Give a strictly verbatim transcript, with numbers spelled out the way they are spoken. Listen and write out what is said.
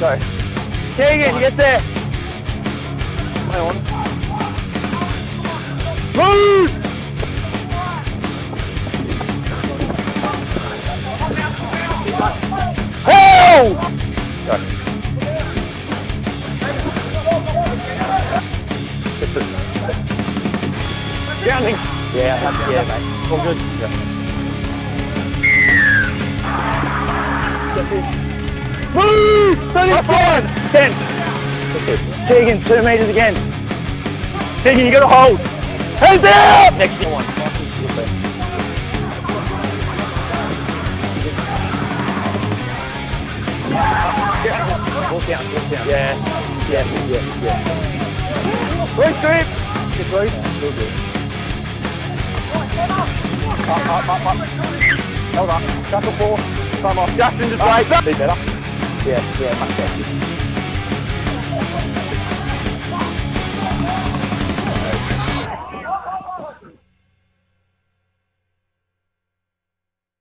Go. Keegan, get there. Play on. Move! Hold! Go. Grounding. Yeah, that's, yeah, mate. All good. Yeah. Move! thirty-five! ten. Keegan, two metres again. Keegan, you got to hold. Hands out! Next one. Walk down, walk down. Yeah, yeah, yeah, yeah. Loose grip. Get loose. Real good. Up, up, up, up. Hold up. Shuffle four. Come off. Justin, just wait. Be better. Yeah, yeah, much better.